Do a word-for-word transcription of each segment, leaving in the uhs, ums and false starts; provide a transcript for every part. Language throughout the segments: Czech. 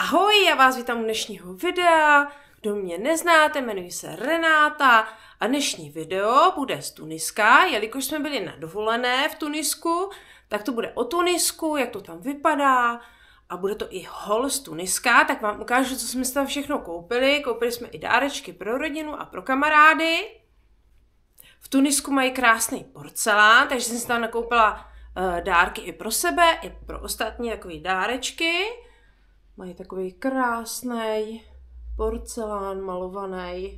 Ahoj, já vás vítám u dnešního videa. Kdo mě neznáte, jmenuji se Renáta a dnešní video bude z Tuniska. Jelikož jsme byli na dovolené v Tunisku, tak to bude o Tunisku, jak to tam vypadá a bude to i haul z Tuniska, tak vám ukážu, co jsme si tam všechno koupili. Koupili jsme i dárečky pro rodinu a pro kamarády. V Tunisku mají krásný porcelán, takže jsem si tam nakoupila uh, dárky i pro sebe, i pro ostatní takové dárečky. Mají takový krásný porcelán malovaný.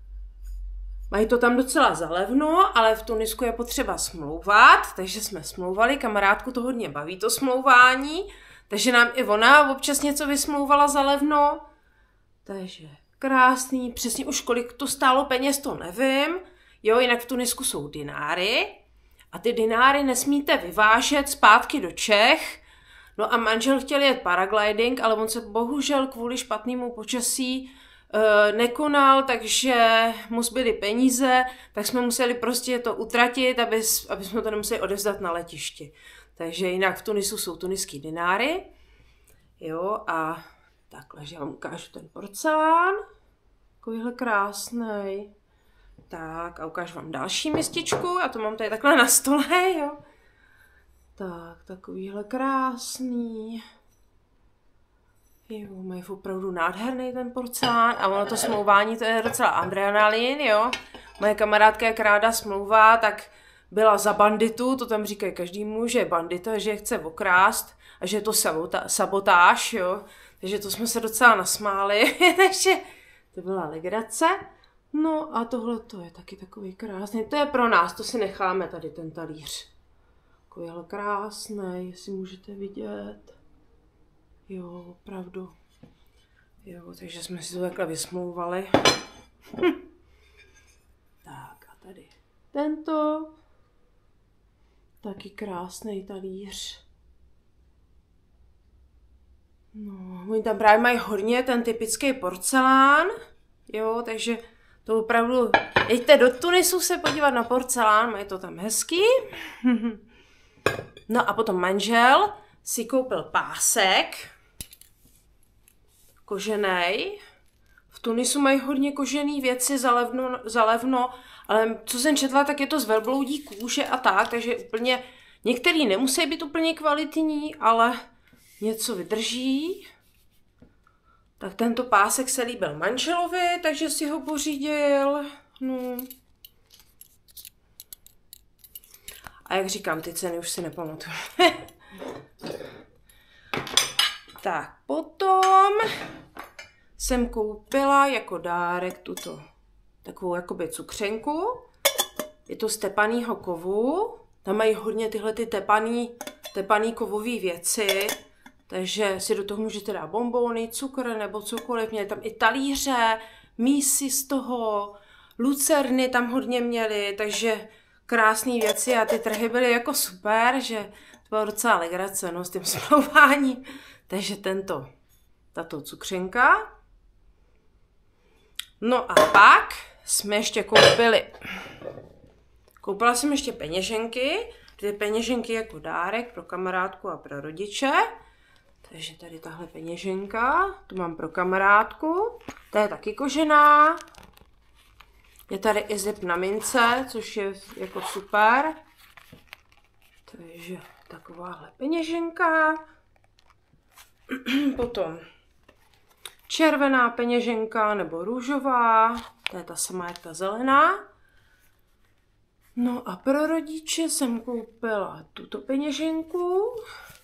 Mají to tam docela zalevno, ale v Tunisku je potřeba smlouvat, takže jsme smlouvali. Kamarádku to hodně baví, to smlouvání, takže nám i ona občas něco vysmlouvala zalevno. Takže krásný, přesně už kolik to stálo peněz, to nevím. Jo, jinak v Tunisku jsou dináry a ty dináry nesmíte vyvážet zpátky do Čech. No a manžel chtěl jet paragliding, ale on se bohužel kvůli špatnému počasí e, nekonal, takže mu zbyly peníze, tak jsme museli prostě to utratit, aby, aby jsme to nemuseli odevzdat na letišti. Takže jinak v Tunisu jsou tuniský dináry. Jo, a takhle, že vám ukážu ten porcelán. Takovýhle krásnej. Tak a ukážu vám další mističku. Já to mám tady takhle na stole, jo. Tak, takovýhle krásný. Jo, mají opravdu nádherný ten porcelán a ono to smlouvání, to je docela adrenalin, jo. Moje kamarádka, jak ráda smlouvá, tak byla za banditu, to tam říkají každému, že je bandita, že je chce okrást a že je to sabota- sabotáž, jo. Takže to jsme se docela nasmáli, takže to byla legrace. No a tohle to je taky takový krásný, to je pro nás, to si necháme tady ten talíř. Takovýhle krásný, jestli můžete vidět. Jo, opravdu. Jo, takže jsme si to takhle vysmlouvali. Hm. Tak a tady tento. Taky krásný talíř. No, oni tam právě mají hodně ten typický porcelán. Jo, takže to opravdu... Jeďte do Tunisu se podívat na porcelán, mají to tam hezký. No a potom manžel si koupil pásek, kožený. V Tunisu mají hodně kožený věci za levno, za levno, ale co jsem četla, tak je to z velbloudí kůže a tak, takže úplně, některý nemusí být úplně kvalitní, ale něco vydrží. Tak tento pásek se líbil manželovi, takže si ho pořídil. No. A jak říkám, ty ceny už si nepamatuju. Tak, potom jsem koupila jako dárek tuto takovou jakoby cukřenku. Je to z tepaného kovu. Tam mají hodně tyhle ty tepaný, tepaný kovové věci. Takže si do toho můžete dát bonbony, cukr nebo cokoliv. Měli tam i talíře, mísy z toho, lucerny tam hodně měli, takže krásné věci a ty trhy byly jako super, že to bylo docela legrace, no, s tím smlouváním. Takže tento, tato cukřenka. No a pak jsme ještě koupili, koupila jsem ještě peněženky, dvě peněženky jako dárek pro kamarádku a pro rodiče. Takže tady tahle peněženka, tu mám pro kamarádku, ta je taky kožená. Je tady i zip na mince, což je jako super. Takže takováhle peněženka. Potom červená peněženka nebo růžová. To je ta samá jak ta zelená. No a pro rodiče jsem koupila tuto peněženku.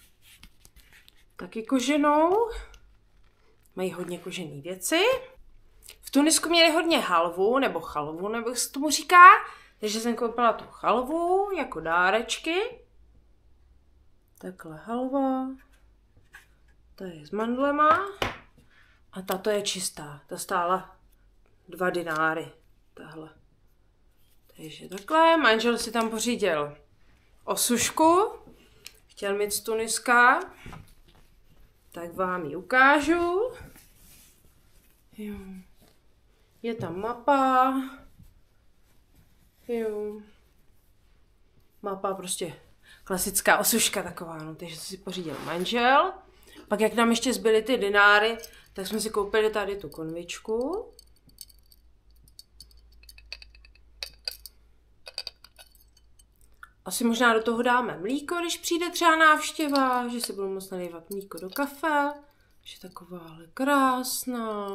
Taky koženou. Mají hodně kožené věci. V Tunisku měli hodně halvu, nebo chalvu, nebo jak se tomu říká. Takže jsem koupila tu chalvu jako dárečky. Takhle halva. Ta je s mandlema. A tato je čistá. Ta stála dva dináry. Tahle. Takže takhle. Manžel si tam pořídil osušku. Chtěl mít z Tuniska. Tak vám ji ukážu. Jo. Je tam mapa. Jo. Mapa prostě klasická osuška taková, no, takže si pořídil manžel. Pak jak nám ještě zbyly ty dináry, tak jsme si koupili tady tu konvičku. Asi možná do toho dáme mlíko, když přijde třeba návštěva, že si budu moct nalévat mlíko do kafe. Je takováhle krásná.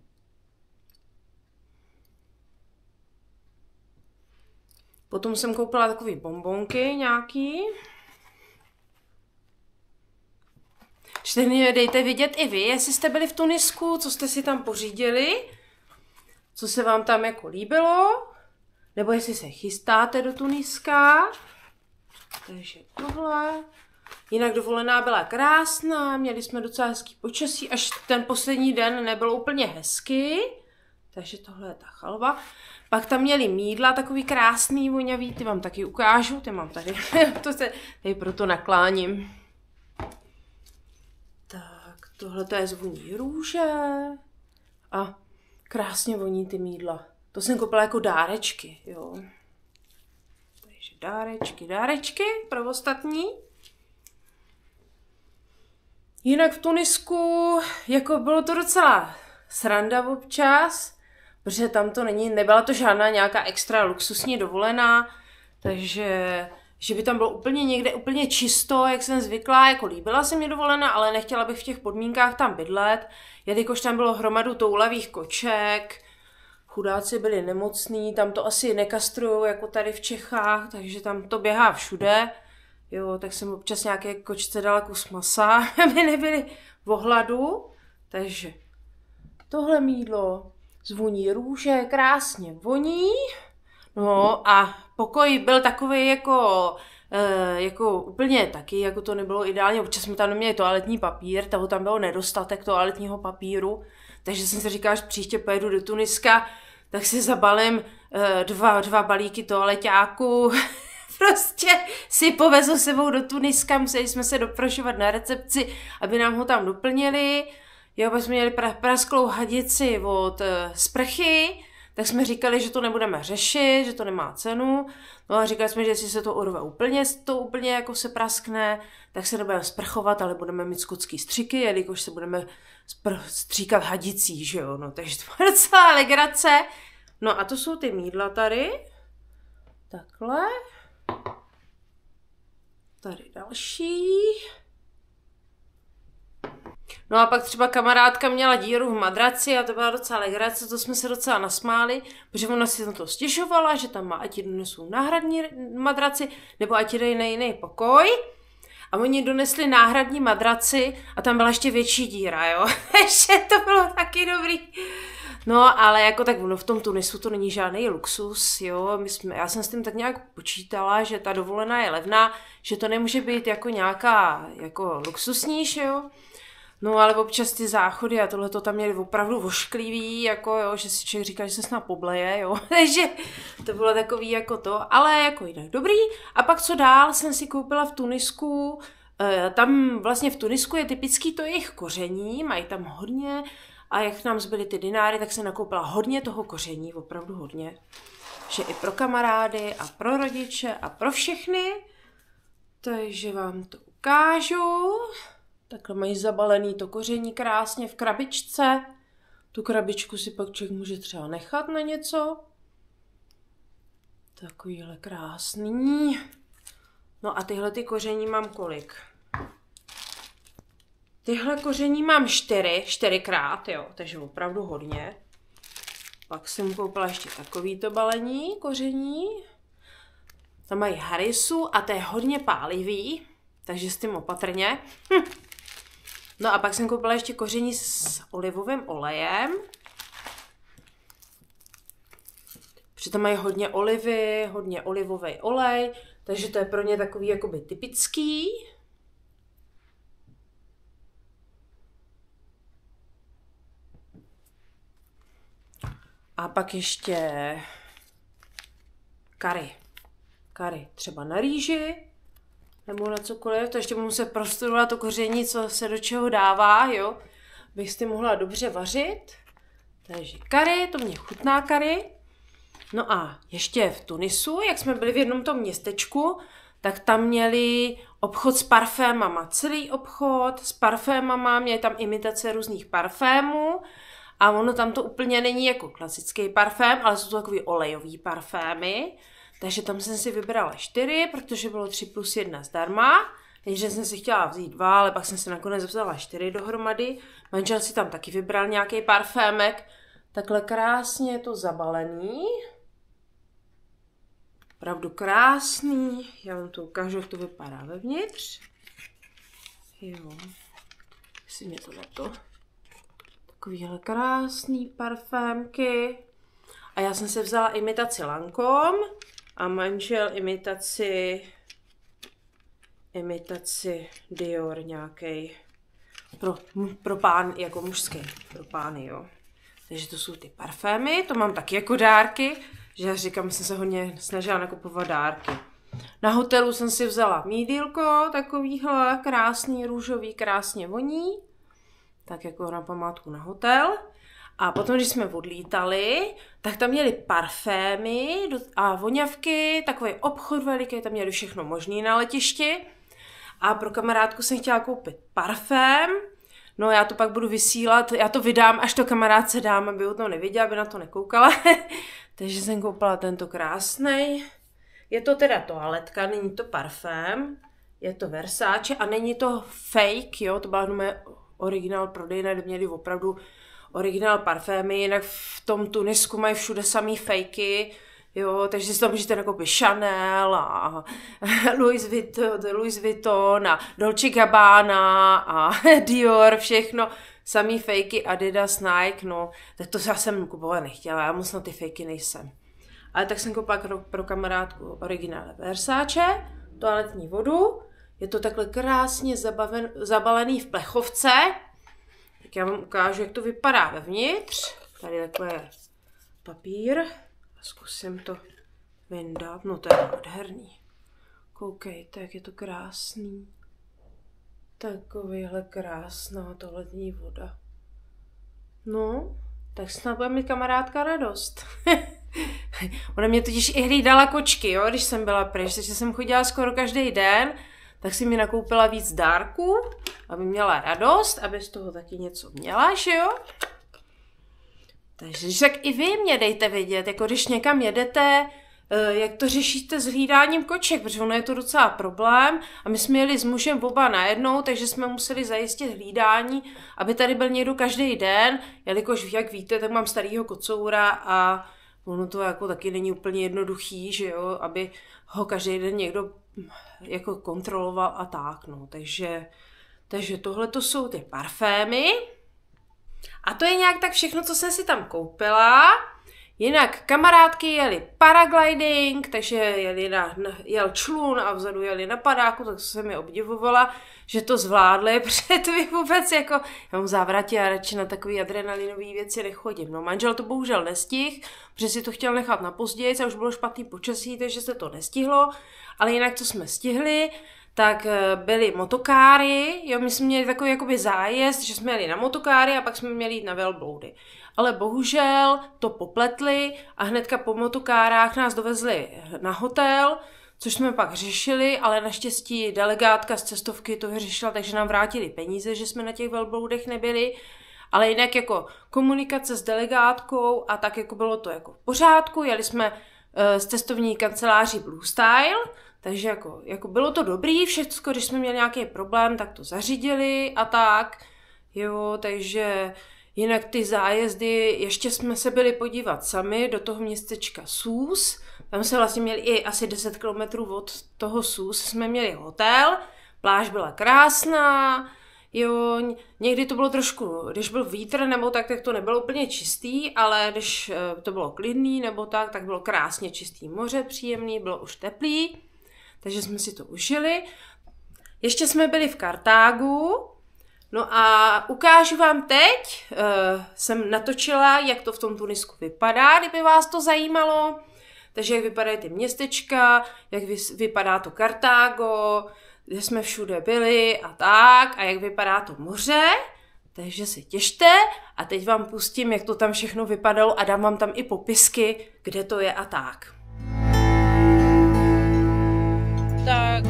Potom jsem koupila takový bonbonky nějaký. Čtyři dejte vidět i vy, jestli jste byli v Tunisku, co jste si tam pořídili, co se vám tam jako líbilo, nebo jestli se chystáte do Tuniska. Takže tohle. Jinak dovolená byla krásná, měli jsme docela hezký počasí, až ten poslední den nebylo úplně hezky. Takže tohle je ta chalva. Pak tam měli mýdla, takový krásný, vonavý, ty vám taky ukážu, ty mám tady, to se tady proto nakláním. Tak, tohle to je zvoní růže a krásně voní ty mýdla. To jsem koupila jako dárečky, jo. Takže dárečky, dárečky pro ostatní. Jinak v Tunisku, jako bylo to docela sranda občas, protože tam to není, nebyla to žádná nějaká extra luxusní dovolená, takže že by tam bylo úplně někde úplně čisto, jak jsem zvyklá, jako líbila se mi dovolená, ale nechtěla bych v těch podmínkách tam bydlet, jelikož tam bylo hromadu toulavých koček, chudáci byli nemocní, tam to asi nekastrujou jako tady v Čechách, takže tam to běhá všude. Jo, tak jsem občas nějaké kočce dala kus masa, aby nebyly v ohladu. Takže tohle mýdlo zvoní růže, krásně voní. No a pokoj byl takový jako, e, jako úplně taky, jako to nebylo ideálně. Občas jsme tam neměli toaletní papír, toho tam bylo nedostatek toaletního papíru. Takže jsem si říkala, že příště pojedu do Tuniska, tak si zabalím e, dva, dva balíky toaleťáků. Prostě si povezu sebou do Tuniska, museli jsme se doprošovat na recepci, aby nám ho tam doplnili. Jo, pak jsme měli pra- prasklou hadici od e, sprchy, tak jsme říkali, že to nebudeme řešit, že to nemá cenu. No a říkali jsme, že jestli se to urve úplně, to úplně jako se praskne, tak se nebudeme sprchovat, ale budeme mít skotský střiky, jelikož se budeme spr- stříkat hadicí, že jo. No, takže to byla docela legrace. No a to jsou ty mýdla tady. Takhle. Tady další. No a pak třeba kamarádka měla díru v madraci a to byla docela legrace, to jsme se docela nasmáli, protože ona si na to stěžovala, že tam má, ať jí donesou náhradní madraci, nebo ať jí na jiný pokoj. A oni donesli náhradní madraci a tam byla ještě větší díra, jo. Takže to bylo taky dobrý. No, ale jako tak no, v tom Tunisu to není žádný luxus, jo. My jsme, já jsem s tím tak nějak počítala, že ta dovolená je levná, že to nemůže být jako nějaká jako luxusnější, jo. No, ale občas ty záchody a tohle to tam měli opravdu vošklivý, jako jo, že si člověk říká, že se snad pobleje, jo. Takže to bylo takový jako to, ale jako jinak dobrý. A pak co dál jsem si koupila v Tunisku, e, tam vlastně v Tunisku je typický to jejich koření, mají tam hodně. A jak nám zbyly ty dináry, tak jsem nakoupila hodně toho koření, opravdu hodně. Že i pro kamarády a pro rodiče a pro všechny. Takže vám to ukážu. Takhle mají zabalený to koření krásně v krabičce. Tu krabičku si pak člověk může třeba nechat na něco. Takovýhle krásný. No a tyhle ty koření mám kolik? Tyhle koření mám čtyři, čtyřikrát, jo, takže opravdu hodně. Pak jsem koupila ještě takovýto balení koření. Tam mají harisu a to je hodně pálivý, takže s tím opatrně. Hm. No a pak jsem koupila ještě koření s olivovým olejem. Přitom mají hodně olivy, hodně olivový olej, takže to je pro ně takový jakoby typický. A pak ještě kary. Kary třeba na rýži, nebo na cokoliv. To ještě budu muset prostudovat to koření, co se do čeho dává, jo. Bych si mohla dobře vařit. Takže kary, to mě chutná kary. No a ještě v Tunisu, jak jsme byli v jednom tom městečku, tak tam měli obchod s parfémama, celý obchod s parfémama, měli tam imitace různých parfémů a ono tam to úplně není jako klasický parfém, ale jsou to takový olejový parfémy, takže tam jsem si vybrala čtyři, protože bylo tři plus jedna zdarma. Nejdřív jsem si chtěla vzít dva, ale pak jsem si nakonec vzala čtyři dohromady. Manžel si tam taky vybral nějaký parfémek. Takhle krásně je to zabalený. Opravdu krásný. Já vám to ukážu, jak to vypadá vevnitř. Jo. Jestli mě to na to. Takovýhle krásný parfémky. A já jsem si vzala imitaci Lancôme a manžel imitaci imitaci Dior nějaký pro, pro pán, jako mužský, pro pány, jo. Takže to jsou ty parfémy, to mám taky jako dárky, že já říkám, jsem se hodně snažila nakupovat dárky. Na hotelu jsem si vzala mýdýlko, takovýhle krásný, růžový, krásně voní, tak jako na památku na hotel. A potom, když jsme odlítali, tak tam měli parfémy a voňavky, takový obchod veliký, tam měli všechno možné na letišti. A pro kamarádku jsem chtěla koupit parfém, no já to pak budu vysílat, já to vydám, až to kamarádce dám, aby o to neviděla, aby na to nekoukala. Takže jsem koupila tento krásnej. Je to teda toaletka, není to parfém, je to Versace a není to fake, jo, to byla moje originál prodejna, kde měli opravdu originál parfémy, jinak v tom Tunisku mají všude samý fejky, jo, takže si tam můžete nakoupit Chanel a Louis Vuitton, Louis Vuitton a Dolce Gabbana a Dior, všechno, samý fejky, Adidas, Nike, no, tak to já jsem kupovat nechtěla, já moc na ty fejky nejsem. Ale tak jsem koupila pro, pro kamarádku originál Versace, toaletní vodu, je to takhle krásně zabaven, zabalený v plechovce. Tak já vám ukážu, jak to vypadá vevnitř. Tady takhle je papír. Zkusím to vyndat. No to je nádherný. Koukejte, jak je to krásný. Takovýhle krásná toaletní voda. No, tak snad bude mít kamarádka radost. Ona mě totiž i hlídala kočky, jo, když jsem byla pryč, takže jsem chodila skoro každý den, tak si mi nakoupila víc dárků, aby měla radost, aby z toho taky něco měla, že jo? Takže tak i vy mě dejte vědět, jako když někam jedete, jak to řešíte s hlídáním koček, protože ono je to docela problém a my jsme jeli s mužem oba najednou, takže jsme museli zajistit hlídání, aby tady byl někdo každý den, jelikož jak víte, tak mám starýho kocoura a ono to jako taky není úplně jednoduchý, že jo, aby ho každý den někdo jako kontroloval a tak, no, takže, takže tohle to jsou ty parfémy a to je nějak tak všechno, co jsem si tam koupila. Jinak kamarádky jeli paragliding, takže jeli na, na, jel člun a vzadu jeli na padáku, tak jsem je obdivovala, že to zvládli, protože to bych vůbec jako, já mám závratě a radši na takový adrenalinové věci nechodím. No manžel to bohužel nestihl, protože si to chtěl nechat na později a už bylo špatný počasí, takže se to nestihlo, ale jinak co jsme stihli, tak byly motokáry, jo, my jsme měli takový jakoby zájezd, že jsme jeli na motokáry a pak jsme měli jít na velbloudy. Ale bohužel to popletli a hnedka po motokárách nás dovezli na hotel, což jsme pak řešili, ale naštěstí delegátka z cestovky to vyřešila, takže nám vrátili peníze, že jsme na těch velbloudech nebyli. Ale jinak jako komunikace s delegátkou a tak jako bylo to jako v pořádku, jeli jsme uh, z cestovní kanceláří Blue Style, takže jako, jako bylo to dobrý, všechno, když jsme měli nějaký problém, tak to zařídili a tak, jo, takže jinak ty zájezdy, ještě jsme se byli podívat sami do toho městečka Sousse, tam se vlastně měli i asi deset kilometrů od toho Sousse, jsme měli hotel, pláž byla krásná, jo, někdy to bylo trošku, když byl vítr nebo tak, tak to nebylo úplně čistý, ale když to bylo klidný nebo tak, tak bylo krásně čistý moře, příjemný, bylo už teplý, takže jsme si to užili. Ještě jsme byli v Kartágu, no a ukážu vám teď, uh, jsem natočila, jak to v tom Tunisku vypadá, kdyby vás to zajímalo. Takže jak vypadají ty městečka, jak vy, vypadá to Kartágo, kde jsme všude byli a tak, a jak vypadá to moře. Takže se těšte a teď vám pustím, jak to tam všechno vypadalo a dám vám tam i popisky, kde to je a tak. Tak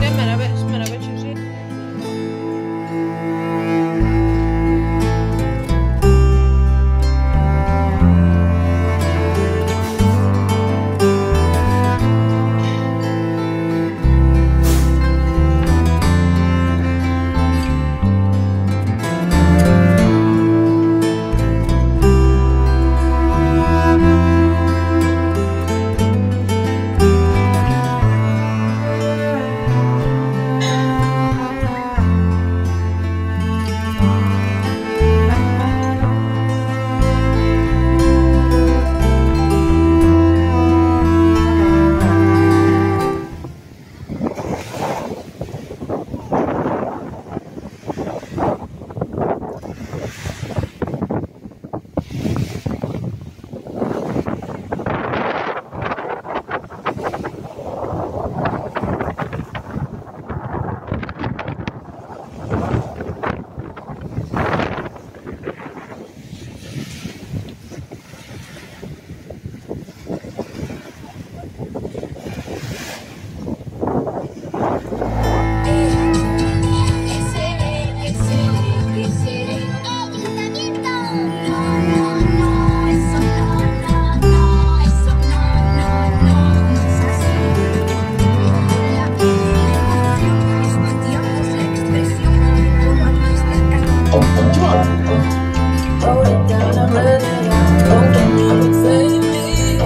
Hold it down, I'm running out. Hoping you would save me.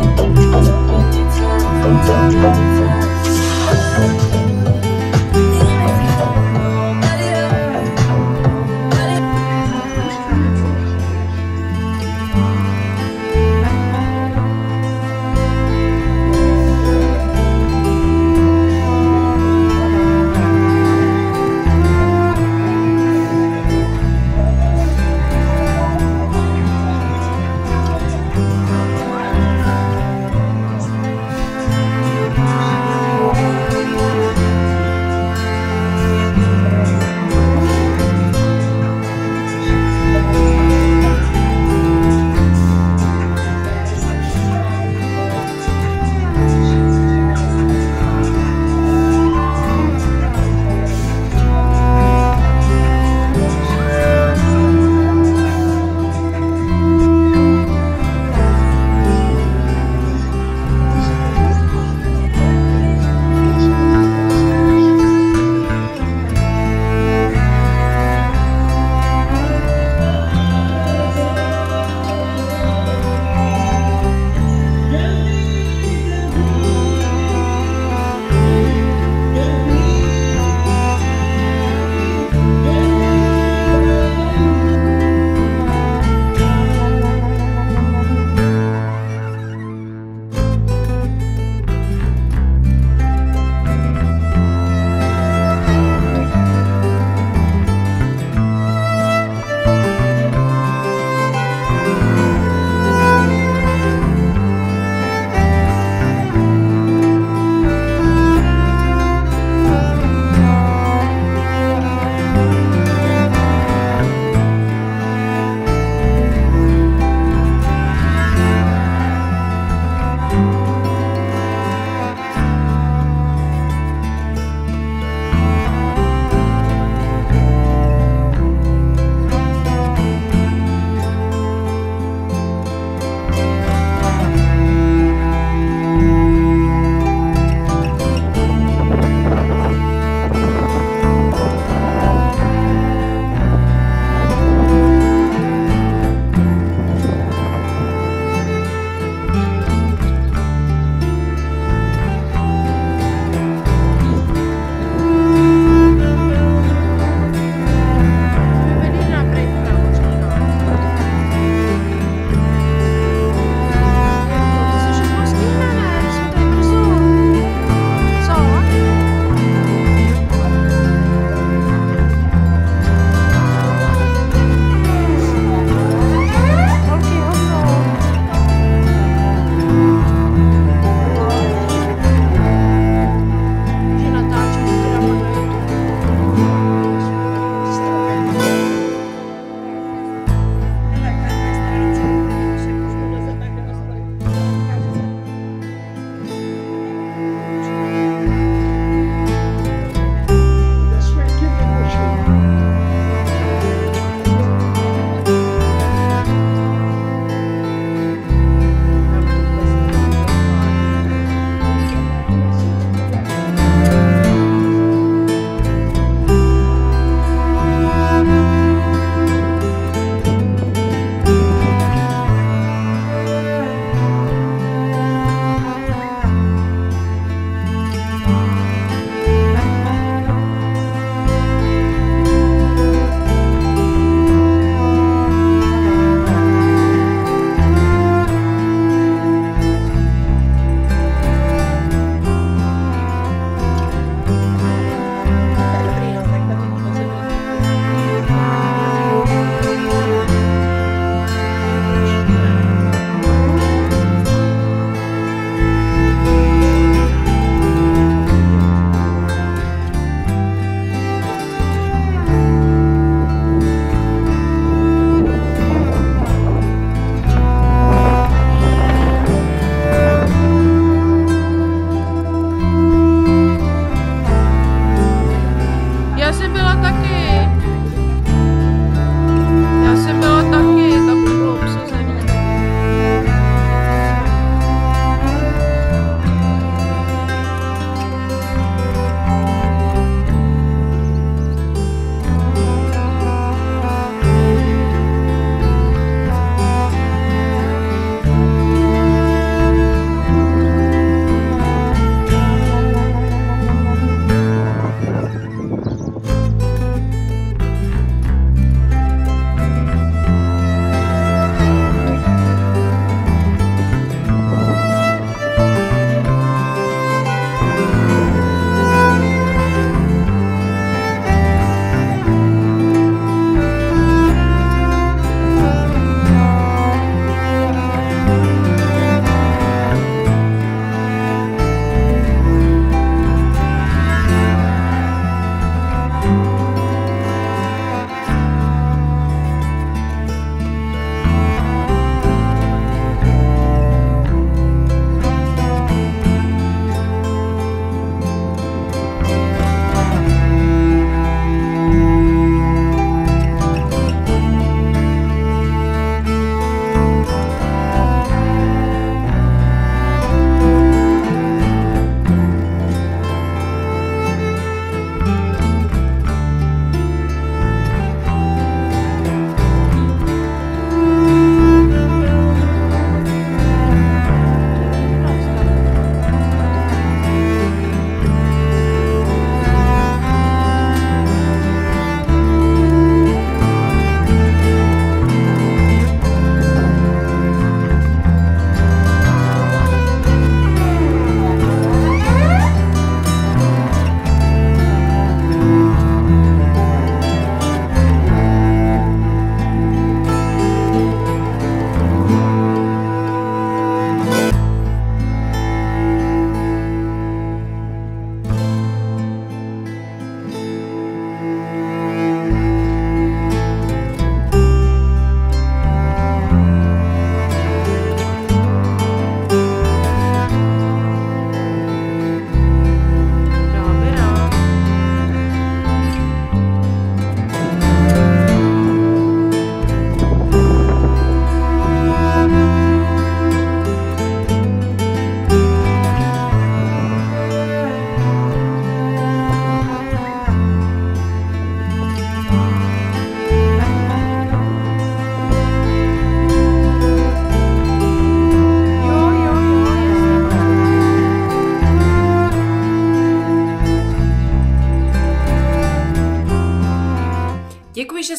Too many times, too many times.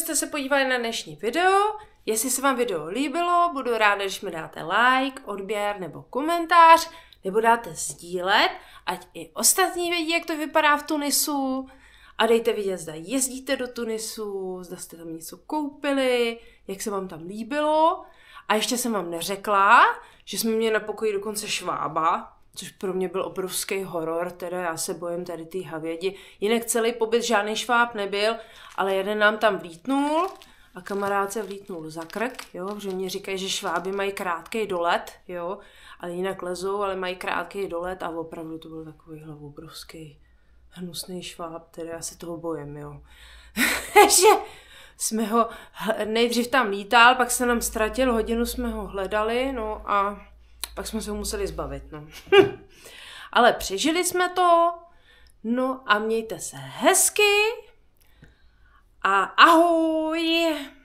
jste se podívali na dnešní video. Jestli se vám video líbilo, budu ráda, když mi dáte like, odběr nebo komentář, nebo dáte sdílet, ať i ostatní vědí, jak to vypadá v Tunisu. A dejte vidět, zda jezdíte do Tunisu, zda jste tam něco koupili, jak se vám tam líbilo. A ještě jsem vám neřekla, že jsme měli na pokoji dokonce švába, což pro mě byl obrovský horor, teda já se bojím tady ty havědi. Jinak celý pobyt žádný šváb nebyl, ale jeden nám tam vlítnul a kamarád se vlítnul za krk, jo, že mě říkají, že šváby mají krátký dolet, jo, ale jinak lezou, ale mají krátký dolet a opravdu to byl takovýhle obrovský hnusný šváb, teda já se toho bojím, jo. Takže jsme ho, nejdřív tam lítal, pak se nám ztratil, hodinu jsme ho hledali, no a pak jsme se ho museli zbavit, no. Ale přežili jsme to, no a mějte se hezky a ahoj!